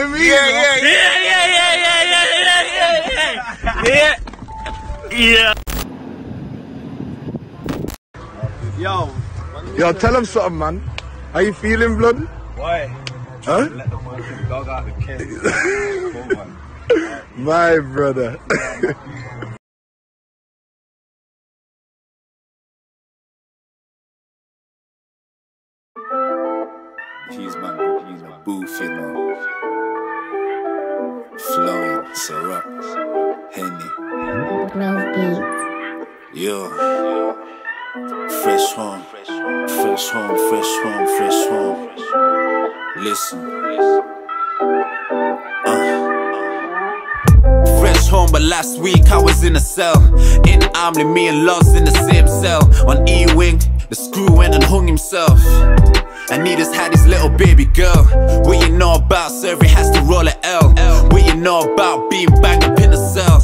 feeling me? Yeah. Yo, tell him something, man. How you feeling, blood? Why? Huh? Let the fucking dog out the cage. My brother. He's my in the booth, you know. Flowing, Ciroc, Henny. Grove Beats. Yo. Fresh home, fresh home, fresh home, fresh home. Listen. Fresh home, but last week I was in a cell. In Armley, me and Loz in the same cell. On E-Wing, the screw went and hung himself. Anita's had his little baby girl. What you know about serving has to roll a L. What you know about being banged up in a cell.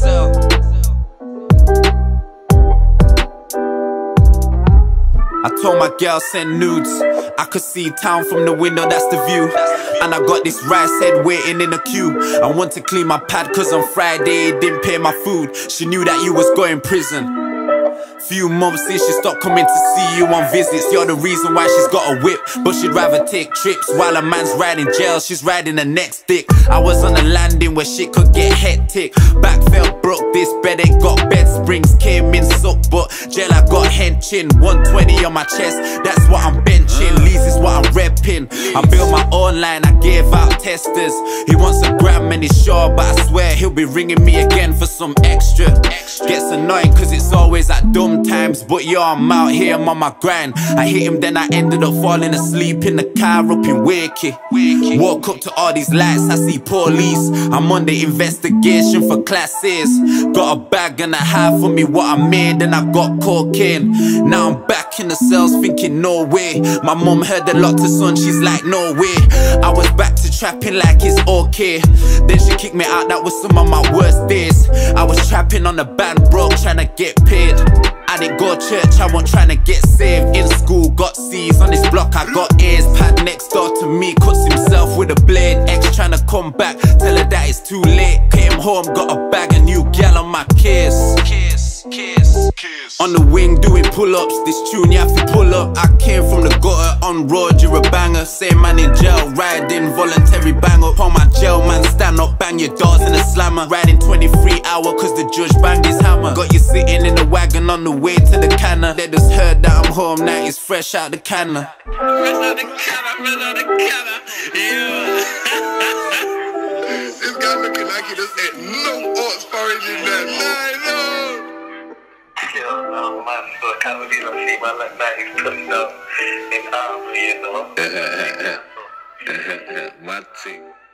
I told my girl send nudes. I could see town from the window, that's the view. And I got this rice head waiting in a queue. I want to clean my pad cause on Friday it didn't pay my food. She knew that you was going prison. Few months since she stopped coming to see you on visits. You're the reason why she's got a whip, but she'd rather take trips. While a man's riding jail, she's riding the next dick. I was on a landing where shit could get hectic. Back felt broke, this bed ain't got bed springs. Came in sucked, but jail I got henching. 120 on my chest, that's what I'm benching. Lease is what I'm repping. I built my own line, I gave out testers. He wants a gram and he's sure, but I swear he'll be ringing me again for some extra. Gets annoying cause it's always at dumb times, but yo, I'm out here, I'm on my grind. I hit him, then I ended up falling asleep in the car up in Wakey. Woke up to all these lights, I see police. I'm on the investigation for class A's. Got a bag and a half for me what I made, and I got cocaine. Now I'm back in the cells thinking no way. My mum heard a lot to son, she's like no way. I was back to trapping like it's okay. Then she kicked me out, that was some of my worst days. I was trapping on the band broke, trying to get paid. I didn't go to church, I wasn't trying to get saved. In school, got C's, on this block I got A's. Pad next door to me, cuts himself with a blade. Ex trying to come back, tell her that it's too late. Came home, got a bag, a new gal on my case. On the wing doing pull-ups, this tune you have to pull up. I came from the gutter, on road, you're a banger. Same man in jail, riding, voluntary bang up. On my jail man, stand up, bang your doors in a slammer. Riding 23 hour cause the judge banged his hammer. Got you sitting in the wagon on the way to the canner. They just heard that I'm home, now it's fresh out the canner. Fresh out the canner, yeah. This guy looking like he just ate no oats porridge in there. No. Yo, man, so I can't believe I see my like 90s touchdown in Armley, you know. My thing.